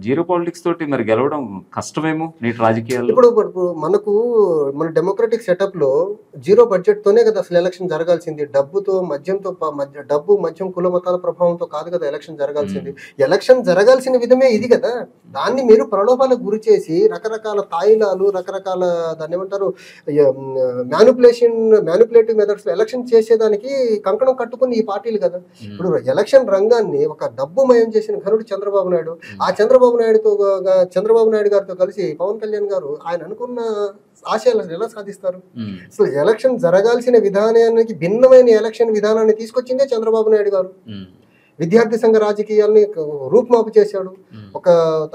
Zero politics తోటి మరి గెలవడం కష్టమేమో నేటి రాజకీయాల్లో. ఇప్పుడు మనకు మన డెమోక్రటిక్ సెటప్ లో జీరో బడ్జెట్ తోనే కదా అసలు ఎలక్షన్ జరగాల్సింది. డబ్బుతో మద్యంతో డబ్బు మద్యం కుల మతాల ప్రభావంతో కాదు కదా ఎలక్షన్ జరగాల్సింది. ఎలక్షన్ జరగాల్సిన విధమే ఇది కదా. దాన్ని మీరు ప్రలోభాలకు గురి చేసి రకరకాల తాయిలాలు, రకరకాల దాన్ని ఏమంటారు మ్యానిపులేటివ్ మెథడ్స్ ఎలక్షన్ చేసేదానికి కంకణం కట్టుకుని ఈ పార్టీలు కదా. ఇప్పుడు ఎలక్షన్ రంగాన్ని ఒక డబ్బుమయం చేసిన ఘనుడు చంద్రబాబు నాయుడు. ఆ చంద్రబాబు నాయుడు గారితో కలిసి పవన్ కళ్యాణ్ గారు ఆయన అనుకున్న ఆశయాలను ఎలా సాధిస్తారు? అసలు ఎలక్షన్ జరగాల్సిన విధానానికి భిన్నమైన ఎలక్షన్ విధానాన్ని తీసుకొచ్చిందే చంద్రబాబు నాయుడు గారు. విద్యార్థి సంఘ రాజకీయాల్ని రూపుమాపు చేశాడు. ఒక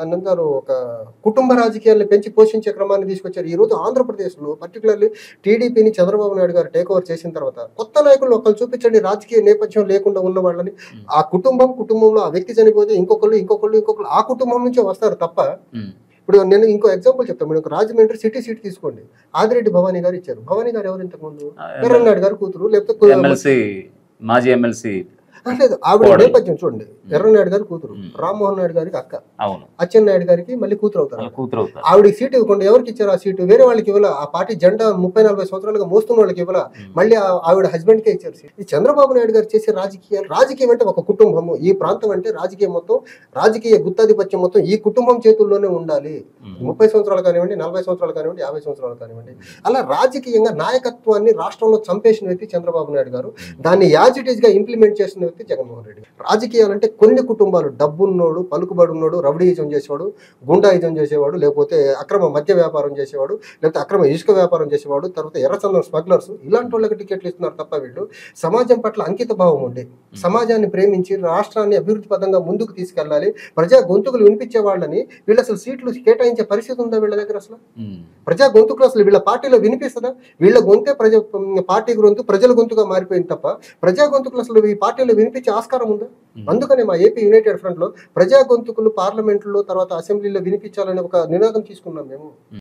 కుటుంబ రాజకీయాల్ని పెంచి పోషించే క్రమాన్ని తీసుకొచ్చారు. ఈ రోజు ఆంధ్రప్రదేశ్లో పర్టికులర్లీ టీడీపీని చంద్రబాబు నాయుడు గారు టేక్ ఓవర్ చేసిన తర్వాత కొత్త నాయకులు ఒకళ్ళు చూపించండి, రాజకీయ నేపథ్యం లేకుండా ఉన్న వాళ్ళని. ఆ కుటుంబంలో ఆ వ్యక్తి చనిపోతే ఇంకొకళ్ళు ఆ కుటుంబం నుంచే వస్తారు తప్ప. ఇప్పుడు నేను ఇంకో ఎగ్జాంపుల్ చెప్తాను. మీరు రాజమండ్రి సిటీ సీట్ తీసుకోండి. ఆదిరెడ్డి భవానీ గారు ఇచ్చారు. భవానీ గారు ఎవరు ఇంతకు ముందు? ఎర్రన్నాయుడు గారు కూతురు, లేకపోతే మాజీ ఎమ్మెల్సీ లేదు. ఆవిడ నేపథ్యం చూడండి. ఎర్రనాయుడు గారి కూతురు, రామ్మోహన్ నాయుడు గారికి అక్క, అచ్చెన్నాయుడు గారికి మళ్ళీ కూతురు అవుతారు. ఆవిడకి సీటు ఇవ్వకుండా ఎవరికి ఇచ్చారు? ఆ సీటు వేరే వాళ్ళకి ఇవ్వాల. ఆ పార్టీ జెండా 30-40 సంవత్సరాలుగా మోస్తున్న వాళ్ళకి ఇవ్వాల. మళ్ళీ ఆవిడ హస్బెండ్ కే ఇచ్చారు సీట్. ఈ చంద్రబాబు నాయుడు గారు చేసే రాజకీయం అంటే ఒక కుటుంబము. ఈ ప్రాంతం అంటే రాజకీయం మొత్తం, రాజకీయ గుత్తాధిపత్యం మొత్తం ఈ కుటుంబం చేతుల్లోనే ఉండాలి. 30 సంవత్సరాలు కానివ్వండి, 40 సంవత్సరాలు కానివ్వండి, 50 సంవత్సరాలు కానివ్వండి. అలా రాజకీయంగా నాయకత్వాన్ని రాష్ట్రంలో చంపేసిన వ్యక్తి చంద్రబాబు నాయుడు గారు. దాన్ని యాజ్ ఇట్ ఈస్ గా ఇంప్లిమెంట్ చేసిన జగన్మోహన్ రెడ్డి. రాజకీయాలంటే కొన్ని కుటుంబాలు, డబ్బున్నోడు, పలుకుబడి ఉన్నోడు, రౌడీయిజం చేసేవాడు, గుండాయిజం చేసేవాడు, లేకపోతే అక్రమ మద్య వ్యాపారం చేసేవాడు, లేకపోతే అక్రమ ఇసుక వ్యాపారం చేసేవాడు, తర్వాత ఎర్రచందనం స్మగ్లర్స్, ఇలాంటి వాళ్ళకి టికెట్లు ఇస్తున్నారు తప్ప వీళ్ళు సమాజం పట్ల అంకిత భావం ఉండి, సమాజాన్ని ప్రేమించి రాష్ట్రాన్ని అభివృద్ధి పదంగా ముందుకు తీసుకెళ్లాలి, ప్రజా గొంతుకులు వినిపించే వాళ్ళని వీళ్ళు అసలు సీట్లు కేటాయించే పరిస్థితి ఉందా వీళ్ళ దగ్గర? అసలు ప్రజా గొంతుకులు అసలు వీళ్ళ పార్టీలో వినిపిస్తుందా? వీళ్ళ గొంతే పార్టీ గొంతు, ప్రజల గొంతుగా మారిపోయింది తప్ప ప్రజా గొంతుకులు అసలు ఈ పార్టీలో వినిపించే ఆస్కారం ఉందా? అందుకనే మా ఏపీ యునైటెడ్ ఫ్రంట్ లో ప్రజా గొంతుకులు పార్లమెంట్లో తర్వాత అసెంబ్లీలో వినిపించాలని ఒక నినాదం తీసుకున్నాం మేము.